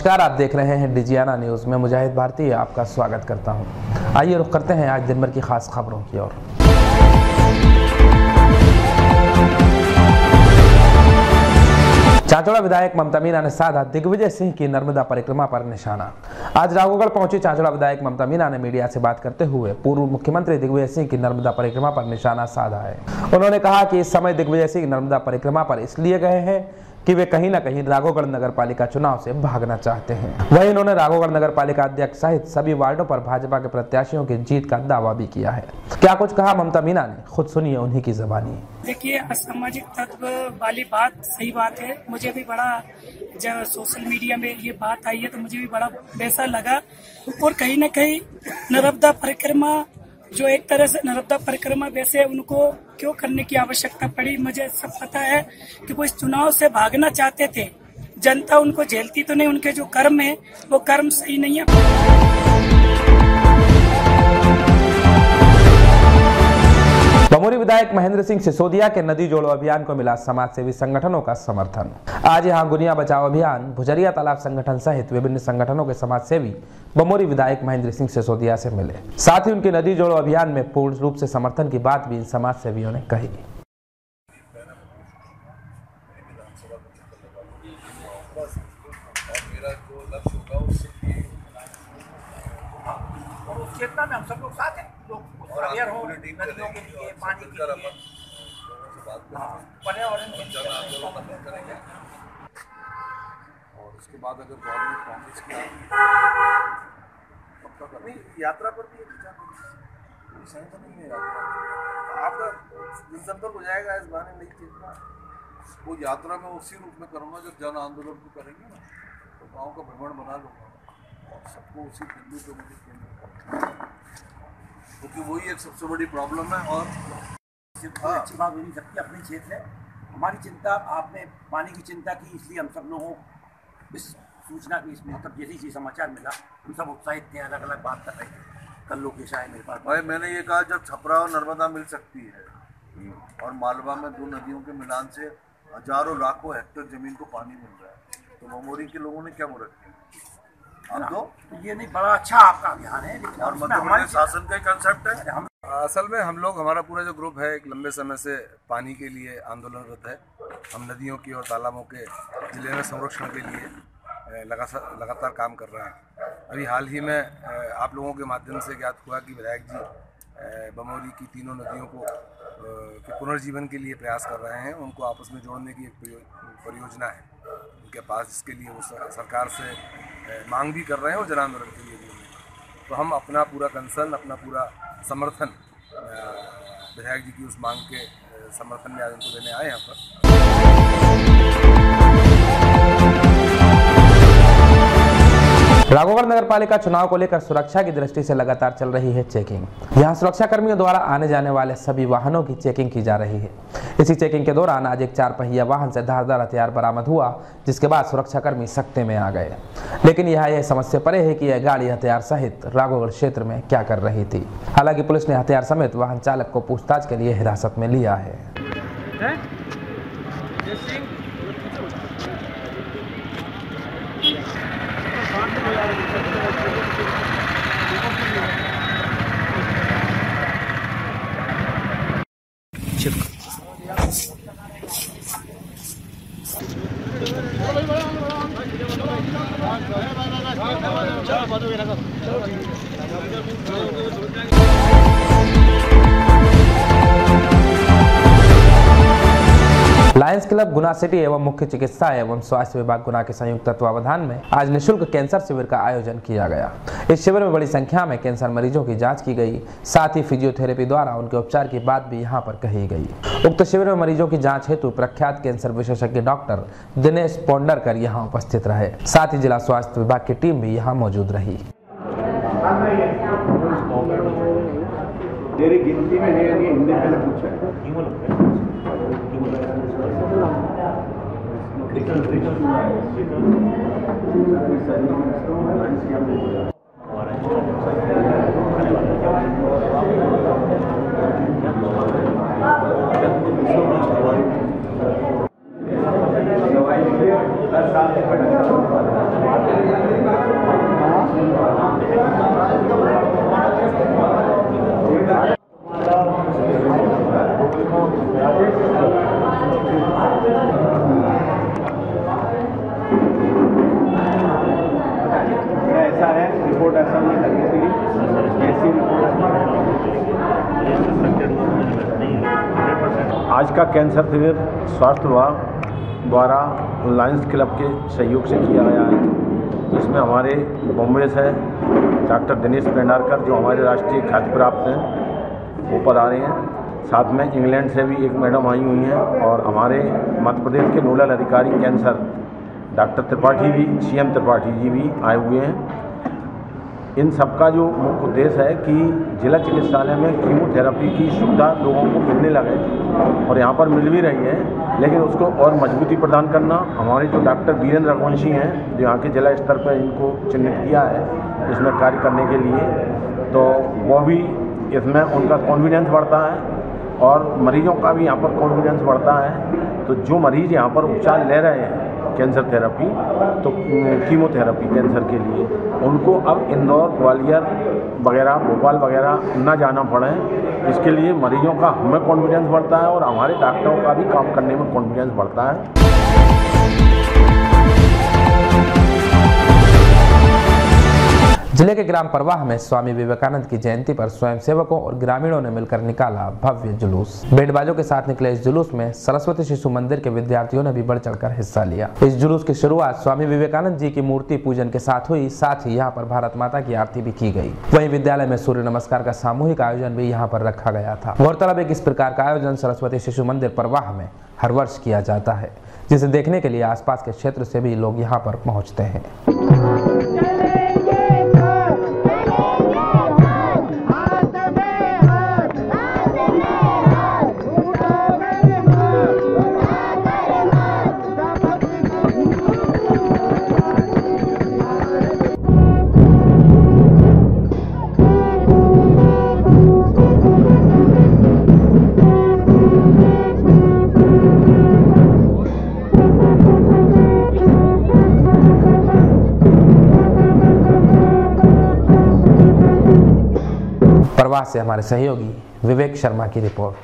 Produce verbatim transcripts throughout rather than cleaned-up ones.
नमस्कार, आप देख रहे हैं डिजियाना न्यूज़ में। मुजाहिद भारती आपका स्वागत करता हूं। आइए रुख करते हैं आज दिन भर की खास खबरों की ओर। चांचौड़ा विधायक ममता मीना ने साधा दिग्विजय सिंह की नर्मदा परिक्रमा पर निशाना। आज राघोगढ़ पहुंची चांचौड़ा विधायक ममता मीना ने मीडिया से बात करते हुए पूर्व मुख्यमंत्री दिग्विजय सिंह की नर्मदा परिक्रमा पर निशाना साधा है। उन्होंने कहा कि इस समय दिग्विजय सिंह नर्मदा परिक्रमा पर इसलिए गए हैं कि वे कहीं न कहीं राघोगढ़ नगर पालिका चुनाव से भागना चाहते हैं। वहीं उन्होंने राघोगढ़ नगर पालिका अध्यक्ष सहित सभी वार्डों पर भाजपा के प्रत्याशियों की जीत का दावा भी किया है। क्या कुछ कहा ममता मीना ने, खुद सुनिए उन्हीं की ज़बानी। देखिए, असामाजिक तत्व वाली बात सही बात है। मुझे भी बड़ा, जब सोशल मीडिया में ये बात आई है तो मुझे भी बड़ा वैसा लगा। और कहीं न कहीं नर्मदा परिक्रमा, जो एक तरह से नर्मदा परिक्रमा वैसे उनको क्यों करने की आवश्यकता पड़ी, मुझे सब पता है कि वो इस चुनाव से भागना चाहते थे। जनता उनको झेलती तो नहीं, उनके जो कर्म है वो कर्म सही नहीं है। बमोरी विधायक महेंद्र सिंह सिसोदिया के नदी जोड़ो अभियान को मिला समाज सेवी संगठनों का समर्थन। आज यहां गुनिया बचाओ अभियान, भुजरिया तालाब संगठन सहित विभिन्न संगठनों के समाज सेवी बमोरी विधायक महेंद्र सिंह सिसोदिया से मिले। साथ ही उनकी नदी जोड़ो अभियान में पूर्ण रूप से समर्थन की बात भी इन समाज सेवियों ने कही। चेतना में हम सब लोग साथ हैं, लोग अवेयर हो नदियों के लिए, पानी के लिए, पर्यावरण के लिए करेंगे। और उसके बाद अगर गवर्नमेंट कांग्रेस की नहीं यात्रा पर भी विषय तो नहीं है यात्रा, आपका जनसंपर्क हो जाएगा इस बारे में। नहीं चेतना वो यात्रा में उसी रूप में करूँगा जब जन आंदोलन को करेंगे ना, तो गाँव का भ्रमण बना लूँगा और सबको उसी बिंदु पे मुझे क्योंकि वही एक सबसे बड़ी प्रॉब्लम है। और हाँ, अच्छी बात होनी सबकी अपनी क्षेत्र है। हमारी चिंता, आपने पानी की चिंता की, इसलिए हम सब लोगों इस सूचना की, इसमें मतलब जैसे ही समाचार मिला हम सब उत्साहित थे, अलग अलग बात कर रहे थे। कल लोकेश आए मेरे पास। भाई मैंने ये कहा जब छपरा और नर्मदा मिल सकती है और मालवा में दो नदियों के मिलान से हजारों लाखों हेक्टेयर जमीन को पानी मिल रहा है, तो बमोरी के लोगों ने क्या मुरत किया? हम तो ये नहीं, बड़ा अच्छा आपका अभियान है, लेकिन और मध्य प्रदेश शासन का कंसेप्ट है। हम असल में हम लोग, हमारा पूरा जो ग्रुप है एक लंबे समय से पानी के लिए आंदोलनरत है। हम नदियों की और तालाबों के जिले में संरक्षण के लिए लगातार लगातार काम कर रहे हैं। अभी हाल ही में आप लोगों के माध्यम से ज्ञात हुआ कि विधायक जी बमोरी की तीनों नदियों को के पुनर्जीवन के लिए प्रयास कर रहे हैं। उनको आपस में जोड़ने की एक परियोजना है उनके पास, जिसके लिए वो सरकार से मांग भी कर रहे हैं और जन आंदोलन के लिए भी। तो हम अपना पूरा कंसर्न, अपना पूरा समर्थन विधायक जी की उस मांग के समर्थन में आज उनको देने आए यहाँ पर। राघोगढ़ नगर पालिका चुनाव को लेकर सुरक्षा की दृष्टि से लगातार चल रही है चेकिंग। यहां सुरक्षा कर्मियों द्वारा आने जाने वाले सभी वाहनों की चेकिंग की जा रही है। इसी चेकिंग के दौरान आज एक चार पहिया वाहन से धारदार हथियार बरामद हुआ, जिसके बाद सुरक्षाकर्मी सख्ते में आ गए। लेकिन यहाँ यह समस्या परे है कि यह गाड़ी हथियार सहित राघोगढ़ क्षेत्र में क्या कर रही थी। हालांकि पुलिस ने हथियार समेत वाहन चालक को पूछताछ के लिए हिरासत में लिया है। लायंस क्लब गुना सिटी एवं मुख्य चिकित्सा एवं स्वास्थ्य विभाग गुना के संयुक्त तत्वावधान में आज निःशुल्क कैंसर शिविर का आयोजन किया गया। इस शिविर में बड़ी संख्या में कैंसर मरीजों की जांच की गई। साथ ही फिजियोथेरेपी द्वारा उनके उपचार की बात भी यहां पर कही गई। उक्त शिविर में मरीजों की जांच हेतु प्रख्यात कैंसर विशेषज्ञ डॉक्टर दिनेश पोंडरकर यहां उपस्थित रहे। साथ ही जिला स्वास्थ्य विभाग की टीम भी यहाँ मौजूद रही। गिनती में है, हिंदी में पूछा है। दवाई रिपोर्ट ऐसा निकली थी, ऐसी आज का कैंसर शिविर स्वास्थ्य विभाग द्वारा लायंस क्लब के सहयोग से किया गया है। इसमें हमारे बॉम्बे से डॉक्टर दिनेश पेंडारकर जो हमारे राष्ट्रीय ख्याति प्राप्त हैं वो पधारे हैं। साथ में इंग्लैंड से भी एक मैडम आई हुई हैं और हमारे मध्य प्रदेश के नोडल अधिकारी कैंसर डॉक्टर त्रिपाठी भी सीएम त्रिपाठी जी भी आए हुए हैं। इन सबका जो मुख्य उद्देश्य है कि जिला चिकित्सालय में कीमोथेरेपी की सुविधा लोगों को मिलने लगे और यहाँ पर मिल भी रही है, लेकिन उसको और मजबूती प्रदान करना। हमारे जो डॉक्टर वीरेंद्र रघुवंशी हैं जो यहाँ के जिला स्तर पर इनको चिन्हित किया है इसमें कार्य करने के लिए, तो वो भी इसमें उनका कॉन्फिडेंस बढ़ता है और मरीजों का भी यहाँ पर कॉन्फिडेंस बढ़ता है। तो जो मरीज़ यहाँ पर उपचार ले रहे हैं कैंसर थेरेपी, तो कीमोथेरेपी कैंसर के लिए, उनको अब इंदौर, ग्वालियर वगैरह, भोपाल वगैरह ना जाना पड़े। इसके लिए मरीजों का हमें कॉन्फिडेंस बढ़ता है और हमारे डॉक्टरों का भी काम करने में कॉन्फिडेंस बढ़ता है। जिले के ग्राम परवाह में स्वामी विवेकानंद की जयंती पर स्वयंसेवकों और ग्रामीणों ने मिलकर निकाला भव्य जुलूस। बैंडबाजों के साथ निकले इस जुलूस में सरस्वती शिशु मंदिर के विद्यार्थियों ने भी बढ़ चढ़कर हिस्सा लिया। इस जुलूस की शुरुआत स्वामी विवेकानंद जी की मूर्ति पूजन के साथ हुई। साथ ही यहाँ पर भारत माता की आरती भी की गई। वहीं विद्यालय में सूर्य नमस्कार का सामूहिक आयोजन भी यहाँ पर रखा गया था। गौरतलब है कि इस प्रकार का आयोजन सरस्वती शिशु मंदिर परवाह में हर वर्ष किया जाता है, जिसे देखने के लिए आसपास के क्षेत्र से भी लोग यहाँ पर पहुँचते हैं। परवाह से हमारे सहयोगी विवेक शर्मा की रिपोर्ट।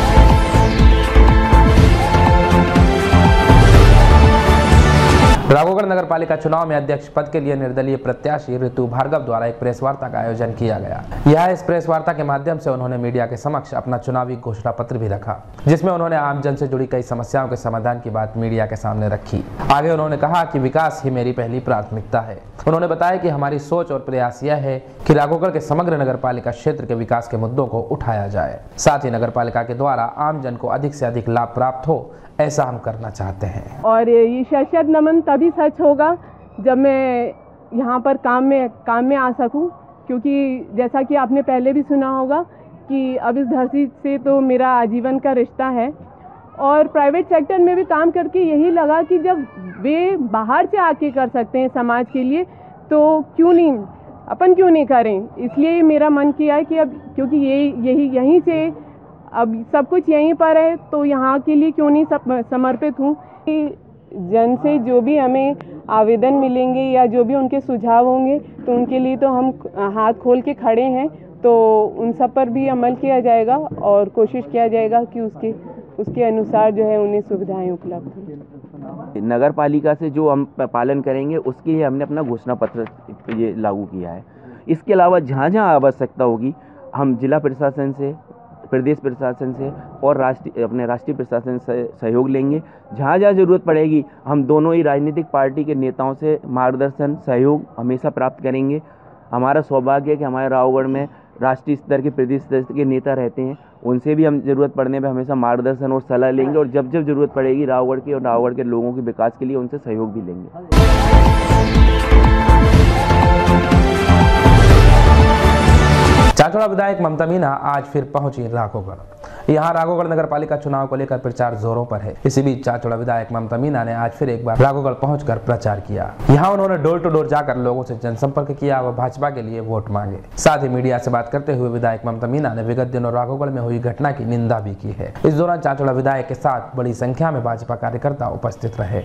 राघोगढ़ नगर पालिका चुनाव में अध्यक्ष पद के लिए निर्दलीय प्रत्याशी ऋतु भार्गव द्वारा एक प्रेस वार्ता का आयोजन किया गया। यह इस प्रेस वार्ता के माध्यम से उन्होंने मीडिया के समक्ष अपना चुनावी घोषणा पत्र भी रखा, जिसमें उन्होंने आम जन से जुड़ी कई समस्याओं के समाधान की बात मीडिया के सामने रखी। आगे उन्होंने कहा कि विकास ही मेरी पहली प्राथमिकता है। उन्होंने बताया कि हमारी सोच और प्रयास यह है कि राघोगढ़ के समग्र नगर पालिका क्षेत्र के विकास के मुद्दों को उठाया जाए। साथ ही नगर पालिका के द्वारा आम जन को अधिक से अधिक लाभ प्राप्त हो, ऐसा हम करना चाहते हैं। और ये शत नमन तभी सच होगा जब मैं यहाँ पर काम में काम में आ सकूँ, क्योंकि जैसा कि आपने पहले भी सुना होगा कि अब इस धरती से तो मेरा आजीवन का रिश्ता है। और प्राइवेट सेक्टर में भी काम करके यही लगा कि जब वे बाहर से आके कर सकते हैं समाज के लिए, तो क्यों नहीं अपन क्यों नहीं करें। इसलिए मेरा मन किया है कि अब क्योंकि यही यही यहीं से अब सब कुछ यहीं पर है, तो यहाँ के लिए क्यों नहीं समर्पित हूँ। जन से जो भी हमें आवेदन मिलेंगे या जो भी उनके सुझाव होंगे, तो उनके लिए तो हम हाथ खोल के खड़े हैं। तो उन सब पर भी अमल किया जाएगा और कोशिश किया जाएगा कि उसके उसके अनुसार जो है उन्हें सुविधाएं उपलब्ध हों। नगर पालिका से जो हम पालन करेंगे उसके लिए हमने अपना घोषणा पत्र ये लागू किया है। इसके अलावा जहाँ जहाँ आवश्यकता होगी हम जिला प्रशासन से, प्रदेश प्रशासन से और राष्ट्रीय अपने राष्ट्रीय प्रशासन से सहयोग लेंगे। जहाँ जहाँ ज़रूरत पड़ेगी हम दोनों ही राजनीतिक पार्टी के नेताओं से मार्गदर्शन सहयोग हमेशा प्राप्त करेंगे। हमारा सौभाग्य है कि हमारे राघोगढ़ में राष्ट्रीय स्तर के, प्रदेश स्तर के नेता रहते हैं, उनसे भी हम ज़रूरत पड़ने पर हमेशा मार्गदर्शन और सलाह लेंगे और जब जब ज़रूरत पड़ेगी राघोगढ़ के और राघोगढ़ के लोगों के विकास के लिए उनसे सहयोग भी लेंगे। चाचौड़ा विधायक ममता मीना आज फिर पहुंची राघोगढ़। यहाँ राघोगढ़ नगर पालिका चुनाव को लेकर प्रचार जोरों पर है। इसी बीच चाचौड़ा विधायक ममता मीना ने आज फिर एक बार राघोगढ़ पहुंचकर प्रचार किया। यहाँ उन्होंने डोर टू डोर जाकर लोगों से जनसंपर्क किया व भाजपा के लिए वोट मांगे। साथ ही मीडिया से बात करते हुए विधायक ममता मीना ने विगत दिनों राघोगढ़ में हुई घटना की निंदा भी की है। इस दौरान चाचौड़ा विधायक के साथ बड़ी संख्या में भाजपा कार्यकर्ता उपस्थित रहे।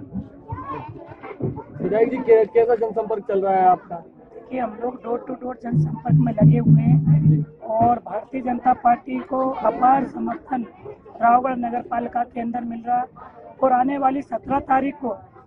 विधायक जी, कैसा जनसंपर्क चल रहा है आपका? कि हम लोग डोर टू डोर जनसंपर्क में लगे हुए हैं और भारतीय जनता पार्टी को अपार समर्थन राघोगढ़ नगर पालिका के अंदर मिल रहा और आने वाली सत्रह तारीख को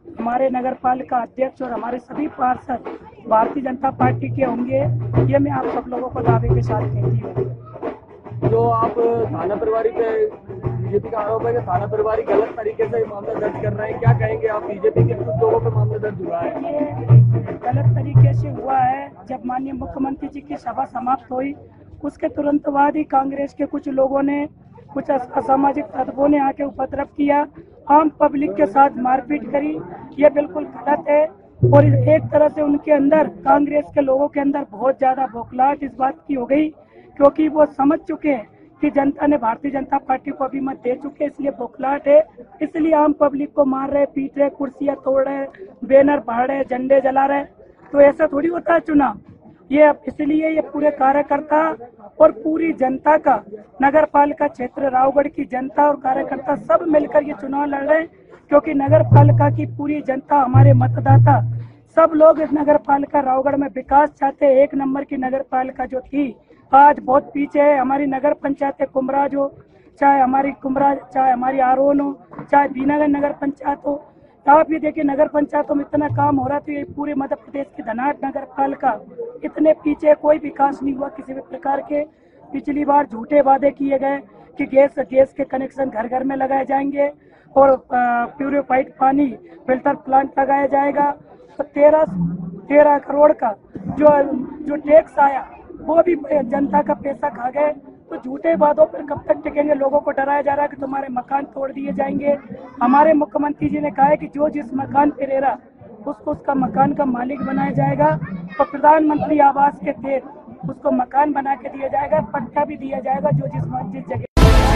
हमारे नगर पालिका अध्यक्ष और हमारे सभी पार्षद भारतीय जनता पार्टी के होंगे, ये मैं आप सब लोगों को दावे के साथ कहती हूँ। जो आप थाना प्रभारी पे बीजेपी का आरोप है कि थाना प्रभारी गलत तरीके से मामला दर्ज कर रहे हैं, क्या कहेंगे आप? बीजेपी के कुछ लोगों पे मामला दर्ज हुआ है, ये गलत तरीके से हुआ है। जब माननीय मुख्यमंत्री जी की सभा समाप्त हुई उसके तुरंत बाद ही कांग्रेस के कुछ लोगों ने, कुछ असामाजिक तत्वों ने आके उपद्रव किया, आम पब्लिक के साथ मारपीट करी। ये बिल्कुल गलत है और एक तरह से उनके अंदर, कांग्रेस के लोगों के अंदर बहुत ज्यादा बौखलाहट इस बात की हो गई, क्योंकि वो समझ चुके हैं कि जनता ने भारतीय जनता पार्टी को अभी मत दे चुके, इसलिए बौखलाहट है। इसलिए आम पब्लिक को मार रहे, पीट रहे, कुर्सियां तोड़ रहे, बैनर फाड़ रहे, झंडे जला रहे। तो ऐसा थोड़ी होता है चुनाव। ये इसलिए ये पूरे कार्यकर्ता और पूरी जनता का, नगर पालिका क्षेत्र रावगढ़ की जनता और कार्यकर्ता सब मिलकर ये चुनाव लड़ रहे हैं, क्योंकि नगर पालिका की पूरी जनता, हमारे मतदाता सब लोग इस नगर पालिका रावगढ़ में विकास चाहते हैं। एक नंबर की नगर पालिका जो थी आज बहुत पीछे है। हमारी नगर पंचायत कुमराज हो, चाहे हमारी कुमराज, चाहे हमारी आरोन हो, चाहे दीनागढ़ नगर पंचायत हो, आप ये देखिए नगर पंचायतों में इतना काम हो रहा था। ये पूरे मध्य प्रदेश की धनाढ़ नगर पालिका इतने पीछे, कोई विकास नहीं हुआ किसी भी प्रकार के। पिछली बार झूठे वादे किए गए कि गैस गैस के कनेक्शन घर घर में लगाए जाएंगे और प्यूरिफाइड पानी फिल्टर प्लांट लगाया जाएगा। तो तेरह तेरह करोड़ का जो जो टैक्स आया वो भी जनता का पैसा खा गए। तो झूठे वादों पर कब तक टिकेंगे? लोगों को डराया जा रहा है कि तुम्हारे मकान तोड़ दिए जाएंगे। हमारे मुख्यमंत्री जी ने कहा है कि जो जिस मकान पे रह रहा उसको उसका मकान का मालिक बनाया जाएगा और प्रधानमंत्री आवास के तहत उसको मकान बना के दिया जाएगा, पट्टा भी दिया जाएगा जो जिस जिस जगह।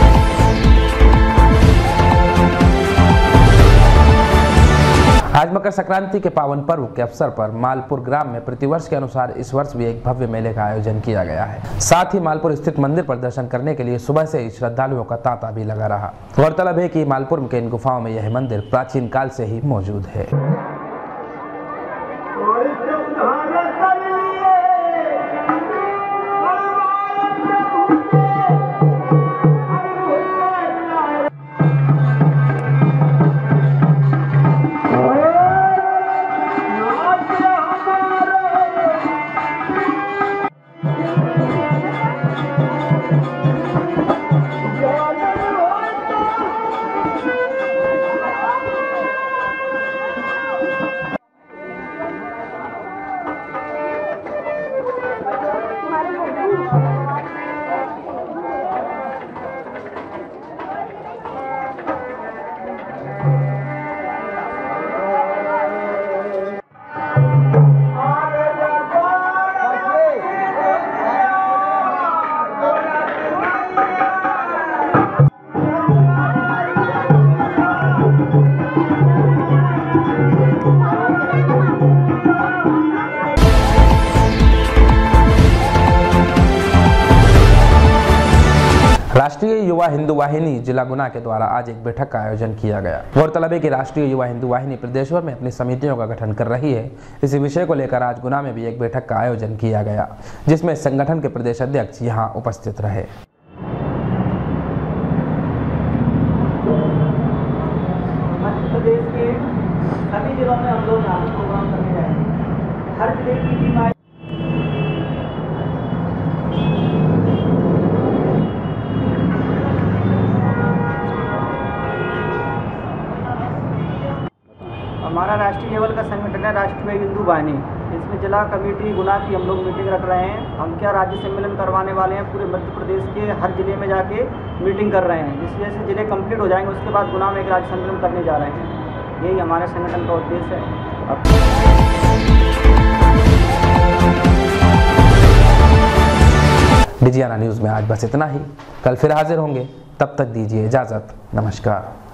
आज मकर संक्रांति के पावन पर्व के अवसर पर मालपुर ग्राम में प्रतिवर्ष के अनुसार इस वर्ष भी एक भव्य मेले का आयोजन किया गया है। साथ ही मालपुर स्थित मंदिर पर दर्शन करने के लिए सुबह से ही श्रद्धालुओं का तांता भी लगा रहा। गौरतलब है कि मालपुर के इन गुफाओं में यह मंदिर प्राचीन काल से ही मौजूद है। राष्ट्रीय युवा हिंदू वाहिनी जिला गुना के द्वारा आज एक बैठक का आयोजन किया गया। गौरतलब है कि राष्ट्रीय युवा हिंदू वाहिनी प्रदेश भर में अपनी समितियों का गठन कर रही है। इसी विषय को लेकर आज गुना में भी एक बैठक का आयोजन किया गया, जिसमें संगठन के प्रदेश अध्यक्ष यहां उपस्थित रहे। मध्य प्रदेश के सभी जिलों में हम लोग प्रोग्राम करने जा रहे हैं। हर जिले की बीमारी हमारा राष्ट्रीय लेवल का संगठन है राष्ट्रीय हिंदू वाहिनी। इसमें जिला कमेटी गुना की हम लोग मीटिंग रख रहे हैं। हम क्या राज्य सम्मेलन करवाने वाले हैं, पूरे मध्य प्रदेश के हर जिले में जाके मीटिंग कर रहे हैं। जिस जैसे जिले कंप्लीट हो जाएंगे उसके बाद गुना में एक राज्य सम्मेलन करने जा रहे हैं। यही हमारे संगठन का उद्देश्य है। विजयाना न्यूज़ में आज बस इतना ही। कल फिर हाजिर होंगे, तब तक दीजिए इजाज़त। नमस्कार।